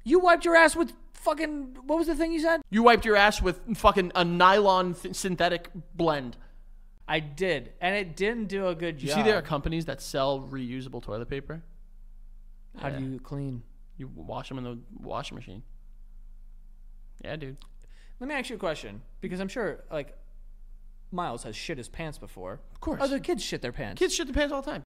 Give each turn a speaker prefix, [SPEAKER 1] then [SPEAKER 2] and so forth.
[SPEAKER 1] You wiped your ass with fucking, what was the thing you said?
[SPEAKER 2] You wiped your ass with fucking a nylon synthetic blend.
[SPEAKER 1] I did, and it didn't do a good job.
[SPEAKER 2] You see there are companies that sell reusable toilet paper?
[SPEAKER 1] How do you clean?
[SPEAKER 2] You wash them in the washing machine. Yeah, dude.
[SPEAKER 1] Let me ask you a question, because I'm sure, like, Miles has shit his pants before.
[SPEAKER 2] Of course.
[SPEAKER 1] Other kids shit their pants.
[SPEAKER 2] Kids shit their pants all the time.